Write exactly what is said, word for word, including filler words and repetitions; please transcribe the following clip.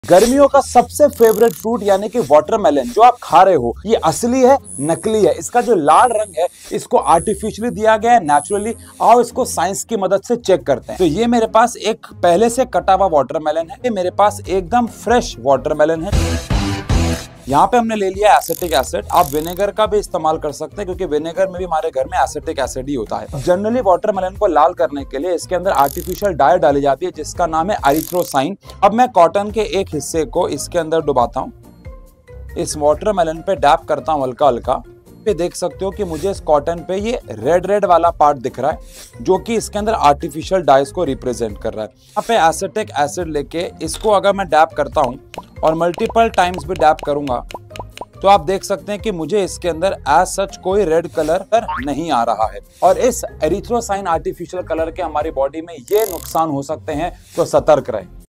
गर्मियों का सबसे फेवरेट फ्रूट यानी कि वाटरमेलन जो आप खा रहे हो, ये असली है नकली है? इसका जो लाल रंग है इसको आर्टिफिशियली दिया गया है, नेचुरली? आओ इसको साइंस की मदद से चेक करते हैं। तो ये मेरे पास एक पहले से कटा हुआ वाटरमेलन है, ये मेरे पास एकदम फ्रेश वाटरमेलन है। यहाँ पे हमने ले लिया एसिटिक एसिड। आप विनेगर का भी इस्तेमाल कर सकते हैं क्योंकि विनेगर में भी हमारे घर में एसिटिक एसिड ही होता है। जनरली वाटरमेलन को लाल करने के लिए इसके अंदर आर्टिफिशियल डाई डाली जाती है जिसका नाम है एरिथ्रोसाइन। अब मैं कॉटन के एक हिस्से को इसके अंदर डुबाता हूँ, इस वाटरमेलन पे डैप करता हूँ हल्का हल्का। पे देख सकते हो कि मुझे इस कॉटन पे ये रेड रेड वाला पार्ट दिख रहा है जो कि इसके अंदर आर्टिफिशियल डाइस को रिप्रेजेंट कर रहा है। यहाँ पे एसिटिक एसिड लेके इसको अगर मैं डैप करता हूँ और मल्टीपल टाइम्स भी डैप करूंगा तो आप देख सकते हैं कि मुझे इसके अंदर एज सच कोई रेड कलर नहीं आ रहा है। और इस एरिथ्रोसाइन आर्टिफिशियल कलर के हमारी बॉडी में ये नुकसान हो सकते हैं, तो सतर्क रहें।